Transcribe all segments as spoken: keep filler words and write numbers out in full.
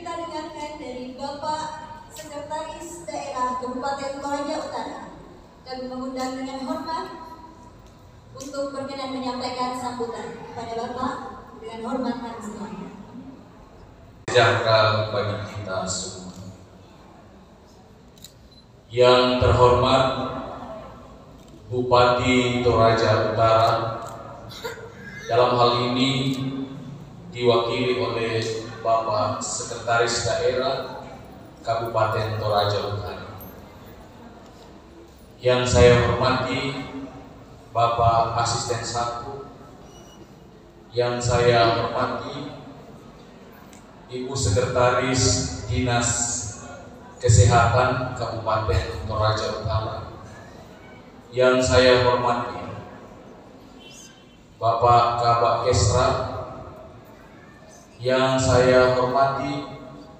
kita dengarkan dari Bapak Sekretaris Daerah Kabupaten Toraja Utara. Kami mengundang dengan hormat untuk berkenan menyampaikan sambutan kepada Bapak dengan hormat dan semuanya. Sejahtera bagi kita semua. Yang terhormat Bupati Toraja Utara, dalam hal ini diwakili oleh Bapak Sekretaris Daerah Kabupaten Toraja Utara. Yang saya hormati Bapak Asisten satu, yang saya hormati Ibu Sekretaris Dinas Kesehatan Kabupaten Toraja Utara, yang saya hormati Bapak Kabak Kesra, yang saya hormati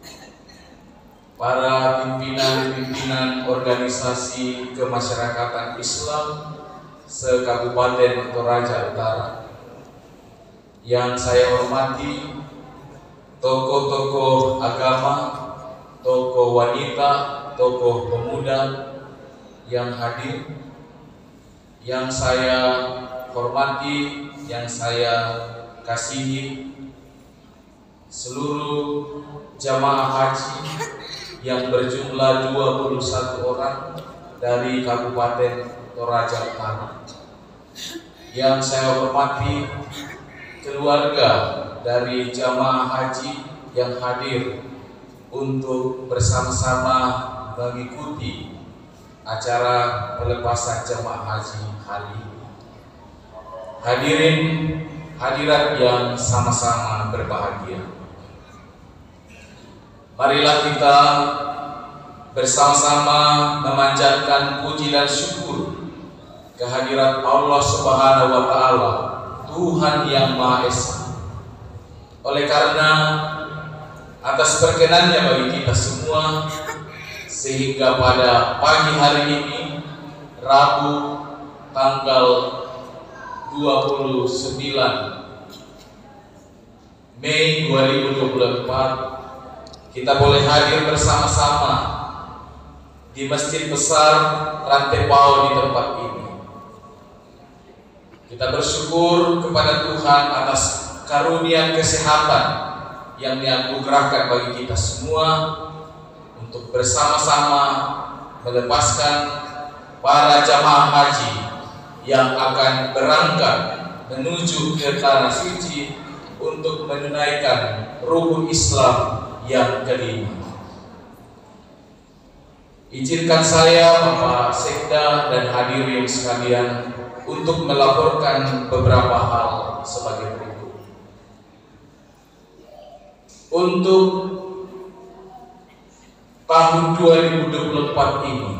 para pimpinan-pimpinan organisasi kemasyarakatan Islam se-Kabupaten Toraja Utara, yang saya hormati tokoh-tokoh agama, tokoh wanita, tokoh pemuda yang hadir, yang saya hormati, yang saya kasihi, seluruh jamaah haji yang berjumlah dua puluh satu orang dari Kabupaten Toraja Utara, yang saya hormati keluarga dari jamaah haji yang hadir untuk bersama-sama mengikuti acara pelepasan jamaah haji hari ini. Hadirin hadirat yang sama-sama berbahagia, marilah kita bersama-sama memanjatkan puji dan syukur kehadirat Allah Subhanahu wa Ta'ala, Tuhan yang Maha Esa. Oleh karena atas perkenannya bagi kita semua, sehingga pada pagi hari ini, Rabu tanggal dua puluh sembilan Mei dua ribu dua puluh empat, kita boleh hadir bersama-sama di Masjid Besar Rantepao di tempat ini. Kita bersyukur kepada Tuhan atas karunia kesehatan yang dianugerahkan bagi kita semua untuk bersama-sama melepaskan para jamaah haji yang akan berangkat menuju ke Tanah Suci untuk menunaikan rukun Islam yang kelima. Izinkan saya, Bapak Sekda dan hadirin sekalian, untuk melaporkan beberapa hal sebagai berikut. Untuk tahun dua ribu dua puluh empat ini,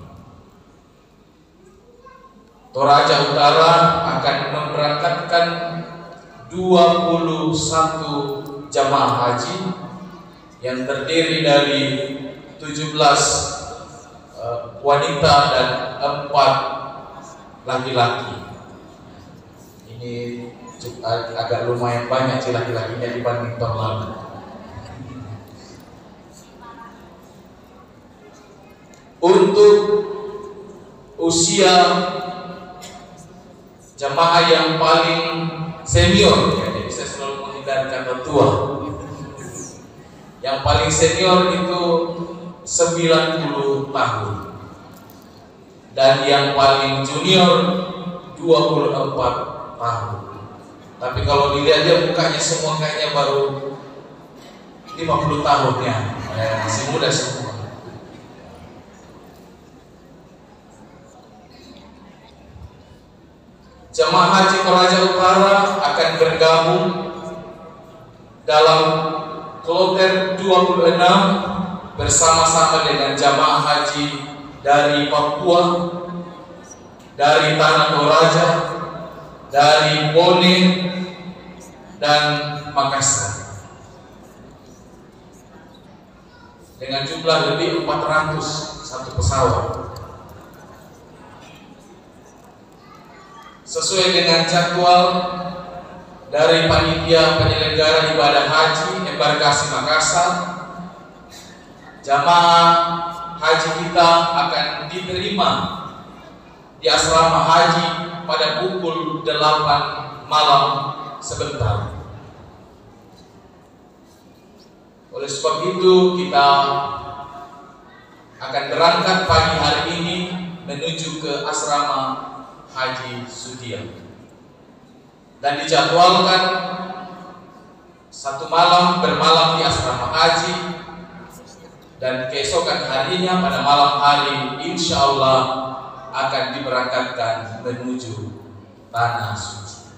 Toraja Utara akan memberangkatkan dua puluh satu jamaah haji yang terdiri dari tujuh belas uh, wanita dan empat laki-laki. Ini agak lumayan banyak sih laki-lakinya dibanding tahun lalu. Untuk usia jamaah yang paling senior, jadi saya selalu menghindari kata tua. Yang paling senior itu sembilan puluh tahun, dan yang paling junior dua puluh empat tahun. Tapi kalau dilihat dia mukanya semua kayaknya baru lima puluh tahun ya, eh, masih muda semua. Jemaah Haji Toraja Utara akan bergabung dalam kloter dua puluh enam bersama-sama dengan jamaah haji dari Papua, dari Tanah Toraja, dari Bone, dan Makassar, dengan jumlah lebih empat ratus satu pesawat. Sesuai dengan jadwal dari panitia penyelenggara ibadah haji embarkasi Makassar, jamaah haji kita akan diterima di asrama haji pada pukul delapan malam sebentar. Oleh sebab itu kita akan berangkat pagi hari ini menuju ke asrama Haji Sudiang, dan dijadwalkan satu malam bermalam di asrama haji, dan keesokan harinya pada malam hari insya Allah akan diberangkatkan menuju tanah suci.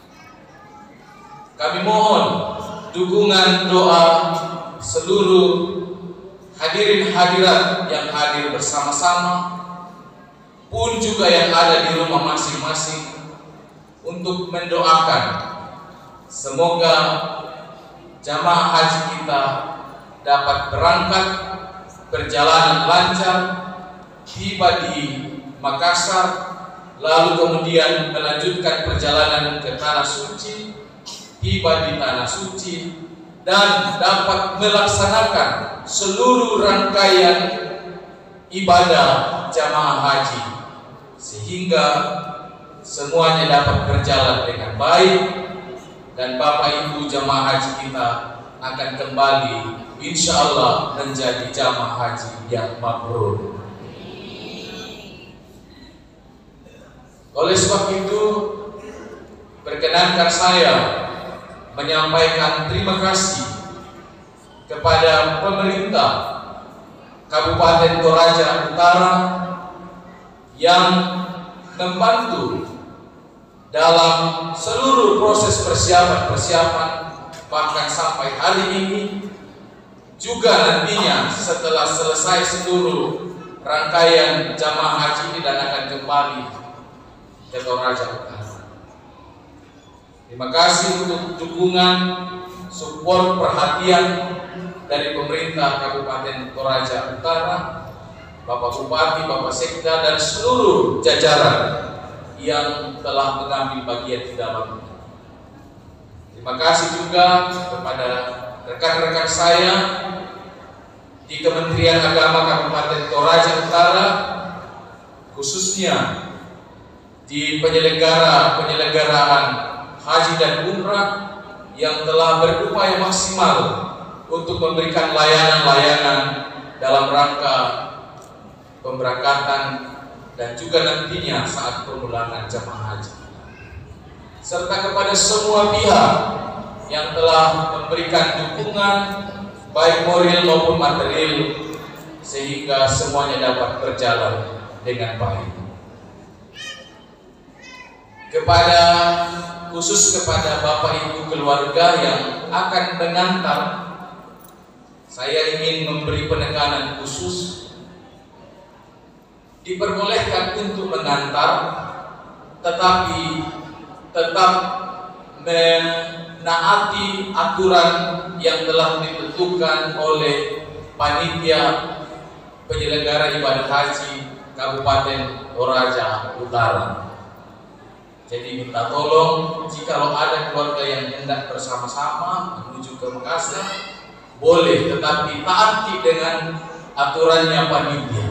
Kami mohon dukungan doa seluruh hadirin hadirat yang hadir bersama-sama, pun juga yang ada di rumah masing-masing, untuk mendoakan semoga jamaah haji kita dapat berangkat perjalanan lancar, tiba di Makassar, lalu kemudian melanjutkan perjalanan ke tanah suci, tiba di tanah suci, dan dapat melaksanakan seluruh rangkaian ibadah jamaah haji, sehingga semuanya dapat berjalan dengan baik, dan Bapak Ibu jamaah haji kita akan kembali insya Allah menjadi jamaah haji yang mabrur. Oleh sebab itu, perkenankan saya menyampaikan terima kasih kepada pemerintah Kabupaten Toraja Utara yang membantu dalam seluruh proses persiapan-persiapan, bahkan sampai hari ini juga nantinya setelah selesai seluruh rangkaian jamaah haji ini dan akan kembali ke Toraja Utara. Terima kasih untuk dukungan, support, perhatian dari pemerintah Kabupaten Toraja Utara, Bapak Bupati, Bapak Sekda, dan seluruh jajaran yang telah mengambil bagian di dalamnya. Terima kasih juga kepada rekan-rekan saya di Kementerian Agama Kabupaten Toraja Utara, khususnya di penyelenggara-penyelenggaraan haji dan umrah yang telah berupaya maksimal untuk memberikan layanan-layanan dalam rangka pemberangkatan dan juga nantinya saat pemulangan jamaah haji, serta kepada semua pihak yang telah memberikan dukungan baik moral maupun material sehingga semuanya dapat berjalan dengan baik. Kepada khusus kepada Bapak Ibu keluarga yang akan mengantar, saya ingin memberi penekanan khusus. Diperbolehkan untuk mengantar, tetapi tetap menaati aturan yang telah ditentukan oleh panitia penyelenggara ibadah haji Kabupaten Toraja Utara. Jadi minta tolong, jikalau ada keluarga yang hendak bersama-sama menuju ke Makassar, boleh, tetapi taati dengan aturannya panitia,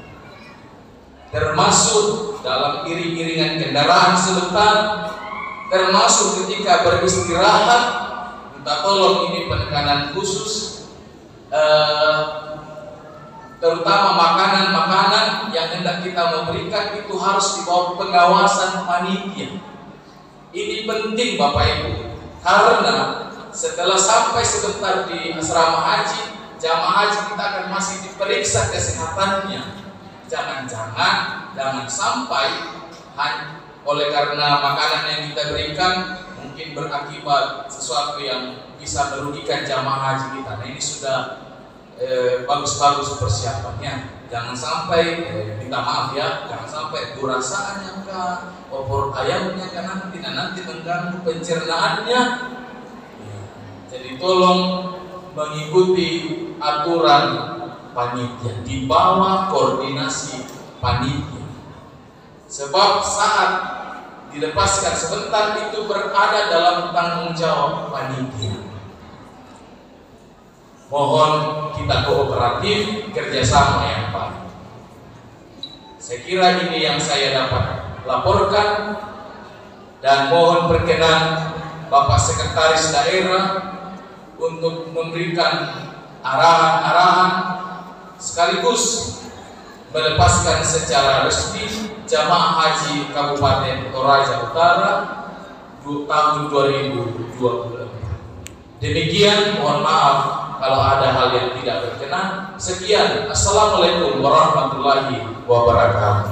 termasuk dalam iring-iringan kendaraan sebentar, termasuk ketika beristirahat. Minta tolong, ini penekanan khusus, eh, terutama makanan-makanan yang hendak kita memberikan itu harus di bawah pengawasan panitia. Ini penting Bapak Ibu, karena setelah sampai sebentar di asrama haji, jamaah haji kita akan masih diperiksa kesehatannya. Jangan-jangan, jangan sampai oleh karena makanan yang kita berikan mungkin berakibat sesuatu yang bisa merugikan jamaah haji kita. Nah, ini sudah eh, bagus-bagus persiapannya. Jangan sampai, eh, minta maaf ya, jangan sampai burasaannya kah, opor ayamnya kan nanti, nah, nanti mengganggu pencernaannya. Jadi tolong mengikuti aturan panitia, di bawah koordinasi panitia. Sebab saat dilepaskan sebentar itu berada dalam tanggung jawab panitia. Mohon kita kooperatif, kerjasama yang baik. Saya kira ini yang saya dapat laporkan, dan mohon perkenan Bapak Sekretaris Daerah untuk memberikan arahan-arahan sekaligus melepaskan secara resmi jamaah haji Kabupaten Toraja Utara tahun dua ribu dua puluh empat. Demikian, mohon maaf kalau ada hal yang tidak berkenan. Sekian, assalamualaikum warahmatullahi wabarakatuh.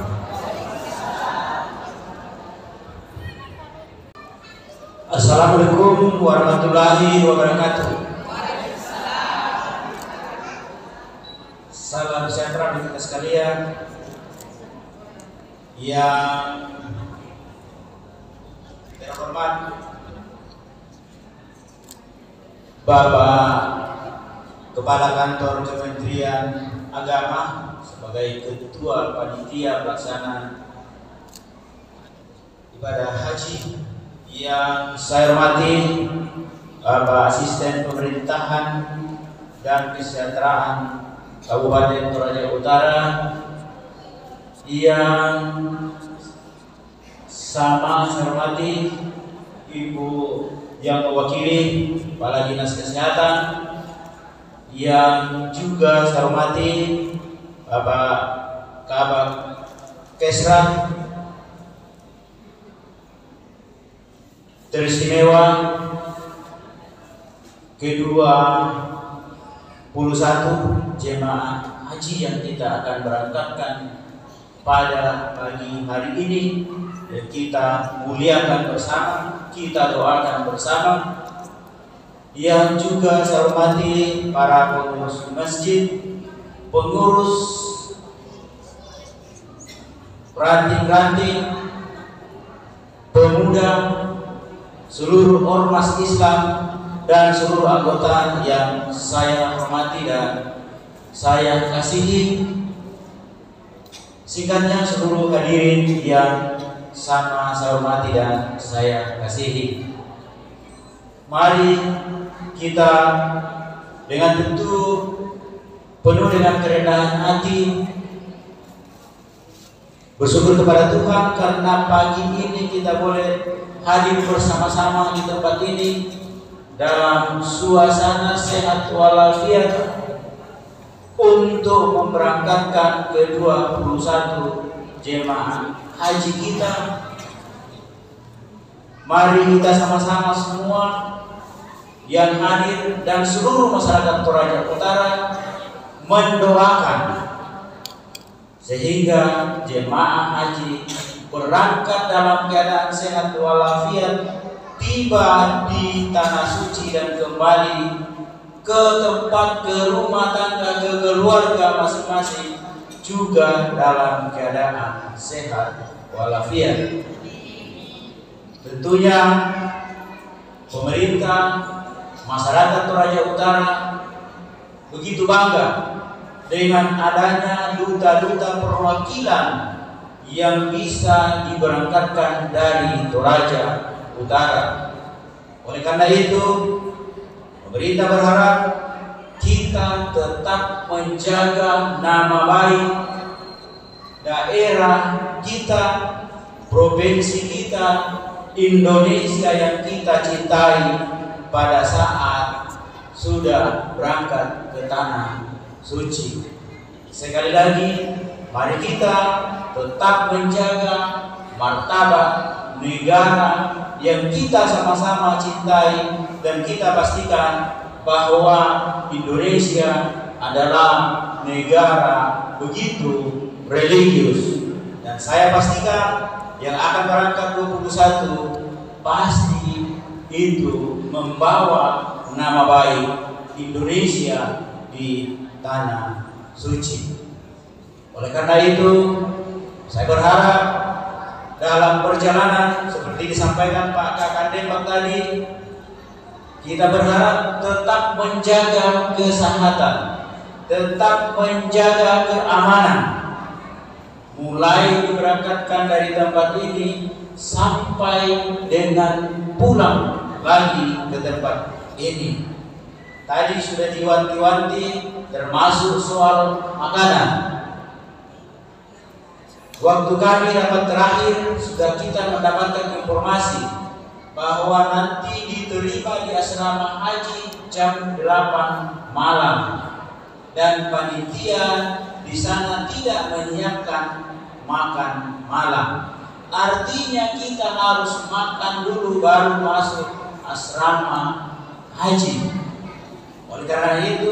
Assalamualaikum warahmatullahi wabarakatuh. Salam sejahtera bagi kita sekalian yang terhormat Bapak Kepala Kantor Kementerian Agama sebagai Ketua Panitia Pelaksana Ibadah Haji, yang saya hormati Bapak Asisten Pemerintahan dan Kesejahteraan Kabupaten Toraja Utara, yang sama saya hormati Ibu yang mewakili Kepala Dinas Kesehatan, yang juga saya hormati Bapak Kabak Kesra teristimewa kedua puluh satu jemaah haji yang kita akan berangkatkan pada pagi hari ini. Kita muliakan bersama, kita doakan bersama. Yang juga saya hormati para pengurus masjid, pengurus ranting-ranting, pemuda, seluruh ormas Islam, dan seluruh anggota yang saya hormati dan saya kasihi. Singkatnya, seluruh hadirin yang sama saya hormati dan saya kasihi. Mari kita dengan tentu penuh dengan kerendahan hati bersyukur kepada Tuhan karena pagi ini kita boleh hadir bersama-sama di tempat ini dalam suasana sehat walafiat untuk memberangkatkan ke dua puluh satu jemaah haji kita. Mari kita sama-sama semua yang hadir dan seluruh masyarakat Toraja Utara mendoakan sehingga jemaah haji berangkat dalam keadaan sehat walafiat, tiba di tanah suci dan kembali ke tempat, ke rumah tangga, ke keluarga masing-masing juga dalam keadaan sehat walafiat. Tentunya pemerintah, masyarakat Toraja Utara begitu bangga dengan adanya duta-duta perwakilan yang bisa diberangkatkan dari Toraja Utara. Oleh karena itu, pemerintah berharap kita tetap menjaga nama baik daerah kita, provinsi kita, Indonesia yang kita cintai pada saat sudah berangkat ke tanah suci. Sekali lagi, mari kita tetap menjaga martabat negara yang kita sama-sama cintai, dan kita pastikan bahwa Indonesia adalah negara begitu religius. Dan saya pastikan yang akan berangkat dua puluh satu pasti itu membawa nama baik Indonesia di tanah suci. Oleh karena itu, saya berharap dalam perjalanan seperti disampaikan Pak Kakandembak tadi, kita berharap tetap menjaga kesehatan, tetap menjaga keamanan, mulai diberangkatkan dari tempat ini sampai dengan pulang lagi ke tempat ini. tadi sudah diwanti-wanti termasuk soal makanan. Waktu kami rapat terakhir sudah kita mendapatkan informasi bahwa nanti diterima di asrama haji jam delapan malam dan panitia di sana tidak menyiapkan makan malam. Artinya kita harus makan dulu baru masuk asrama haji. Oleh karena itu,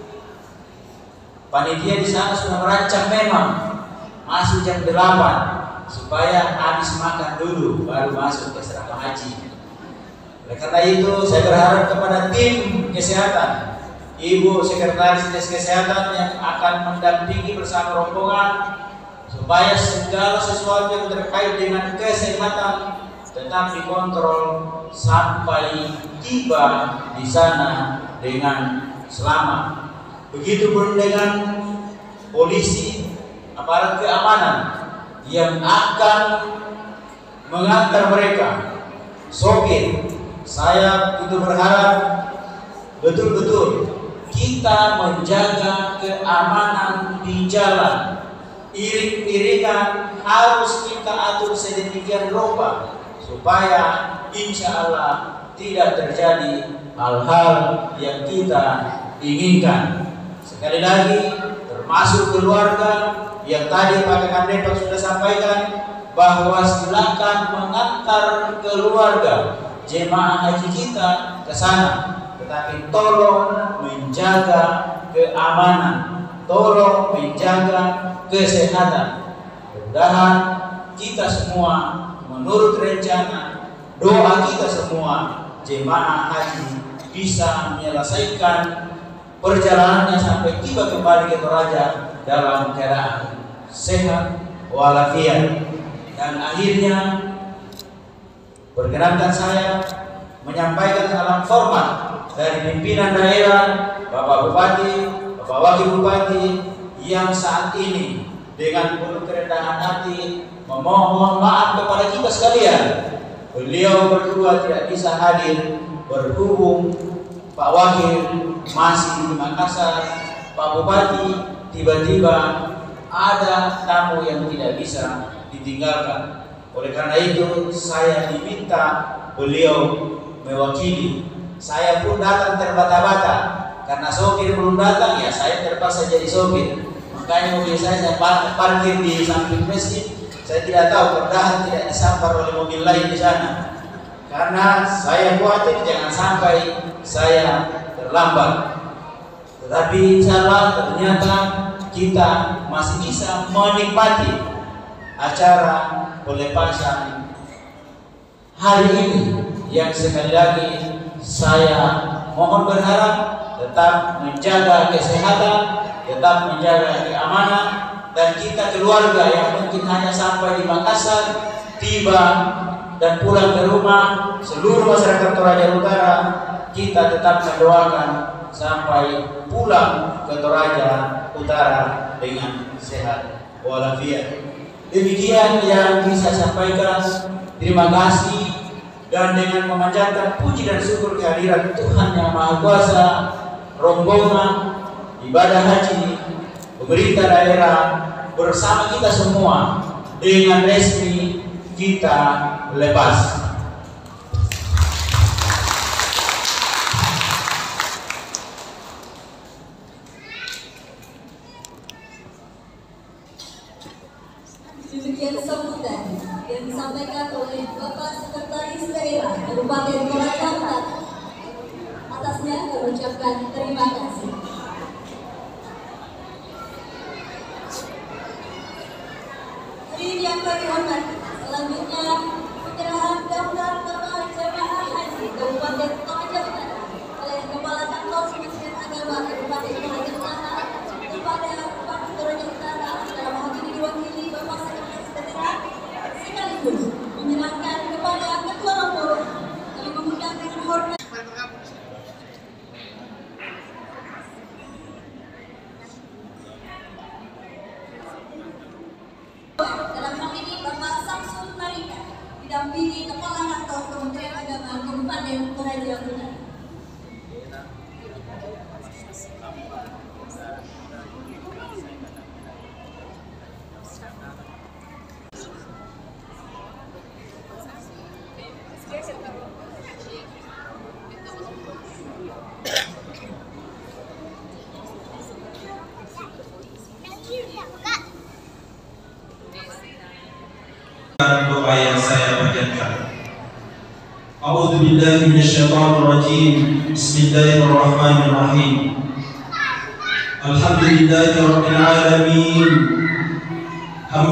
panitia di sana sudah merancang memang masuk jam delapan supaya habis makan dulu baru masuk ke asrama haji. Oleh karena itu, saya berharap kepada tim kesehatan, Ibu Sekretaris Dinas Kesehatan yang akan mendampingi bersama rombongan supaya segala sesuatu yang terkait dengan kesehatan tetap dikontrol sampai tiba di sana dengan selamat. Begitu pun dengan polisi, aparat keamanan yang akan mengantar mereka, sopir. Saya itu berharap betul-betul kita menjaga keamanan di jalan. Iring-iringan harus kita atur sedemikian rupa supaya insya Allah tidak terjadi hal-hal yang kita inginkan. Sekali lagi, termasuk keluarga yang tadi Pak Kandepak sudah sampaikan bahwa silakan mengantar keluarga jemaah haji kita ke sana, tetapi tolong menjaga keamanan, tolong menjaga kesehatan. Mudah-mudahan kita semua menurut rencana doa kita semua jemaah haji bisa menyelesaikan perjalanannya sampai tiba kembali ke Toraja dalam keadaan sehat walafiat. Dan akhirnya perkenankan saya menyampaikan dalam format dari pimpinan daerah, Bapak Bupati, Bapak Wakil Bupati yang saat ini dengan penuh kerendahan hati memohon maaf kepada kita sekalian. Beliau berdua tidak bisa hadir berhubung Pak Wakil masih di Makassar, Pak Bupati tiba-tiba ada tamu yang tidak bisa ditinggalkan. Oleh karena itu saya diminta beliau mewakili. Saya pun datang terbata-bata karena sopir belum datang, ya saya terpaksa jadi sopir. Makanya mobil saya saya parkir di samping masjid. Saya tidak tahu mudah-mudahan tidak disampar oleh mobil lain di sana. Karena saya khawatir jangan sampai saya terlambat. Tetapi insya Allah ternyata kita masih bisa menikmati acara pelepasan hari ini yang sekali lagi saya mohon berharap tetap menjaga kesehatan, tetap menjaga keamanan, dan kita keluarga yang mungkin hanya sampai di Makassar, tiba dan pulang ke rumah, seluruh masyarakat Toraja Utara kita tetap mendoakan sampai pulang ke Toraja Utara dengan sehat walafiat. Demikian yang bisa sampaikan. Terima kasih, dan dengan memanjatkan puji dan syukur kehadiran Tuhan Yang Maha Kuasa, rombongan ibadah haji pemerintah daerah bersama kita semua dengan resmi kita lepas. Demikian sambutan yang disampaikan oleh Bapak Sekretaris Daerah Kabupaten Toraja Utara. Atasnya kami ucapkan terima kasih. Hadirin yang kami hormati, selanjutnya penyerahan daftar nama jemaah haji Kabupaten Toraja Utara oleh Kepala Kantor Kementerian Agama Kabupaten Toraja Utara kepada Bupati Toraja Utara dalam hal ini diwakili Bapak Sekretaris Daerah, sekaligus menyerahkan kepada Ketua Rombongan. Kami mengundang dengan hormat dalam hal ini Bapak Samsul Marika didampingi Kepala Kantor Kementerian Agama Kabupaten Toraja Utara. بالله من الشيطان الرجيم. بسم الله الرحمن الرحيم. الحمد لله رب العالمين